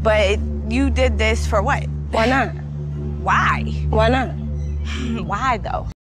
But you did this for what? Why not? Why? Why not? Why, though?